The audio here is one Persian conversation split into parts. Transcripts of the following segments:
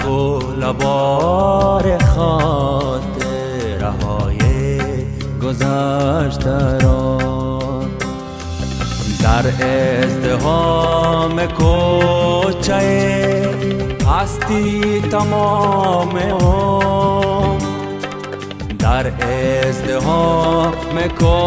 کو لبار خاطره های گذشته را در ازدحام کوچه هستی تمام عمر، در ازدحام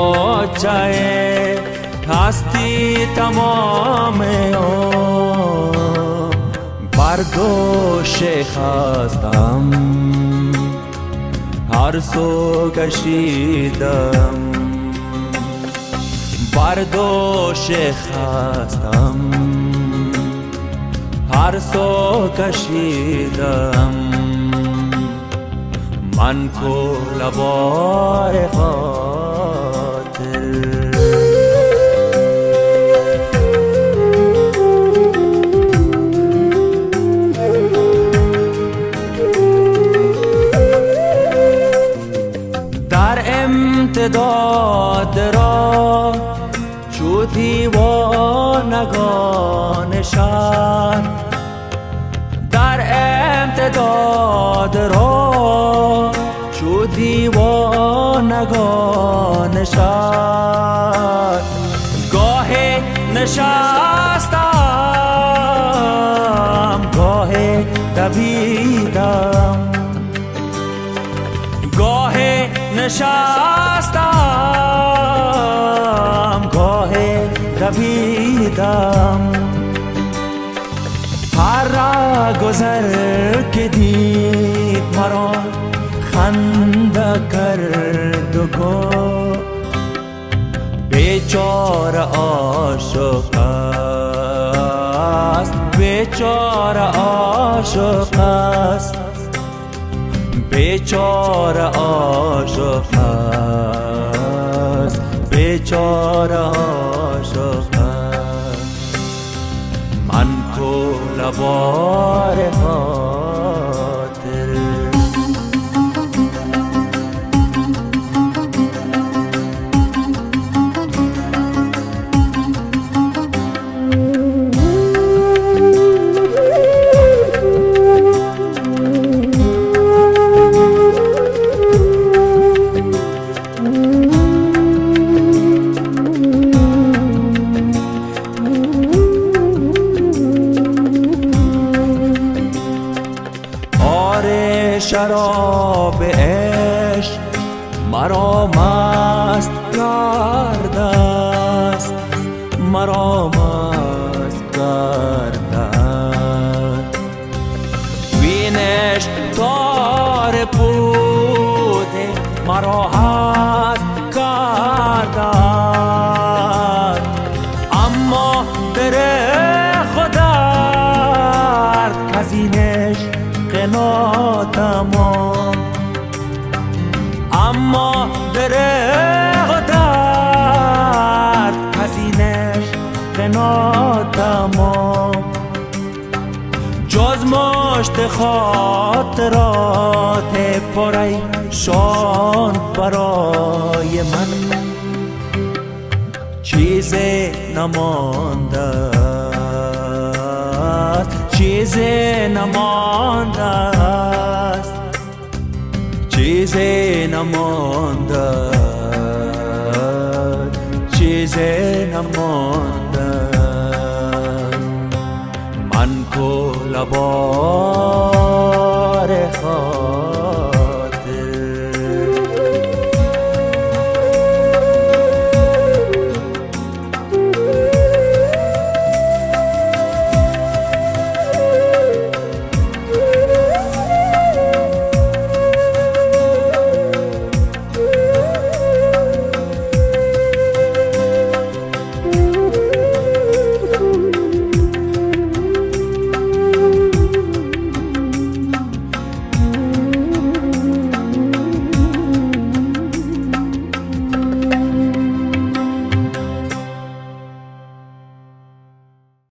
کوچه هستی تمام عمر، بر دوش خستم هر سو کشیدم، بر دوش خستم هر سو کشیدم، من کو لبار خاطر. در امتداد را چو دیوانگان شهر، در امتداد را چو دیوانگان شهر، گاه نشستم گاه دویدم، گاه نشستم گاه دویدم، هر را گذر که دید مرا خنده کرد و گفت بیچاره عاشق است، بیچاره عاشق است، بیچاره عاشق است، بیچاره عاشق است، من کو لبار خاطر. شراب عشق مرا مست کرده است، مرا مست کرده است، وینش تار پود مرا هست کرده است، اما در خودت کزینش قنا تمام، اما دره درد کزینش قنا تمام، جز مشت خاطرات پریشان برای من چیزی نمانده، چیزی نمانده است، چیزی نمانده، چیزی نمانده، من کو لبار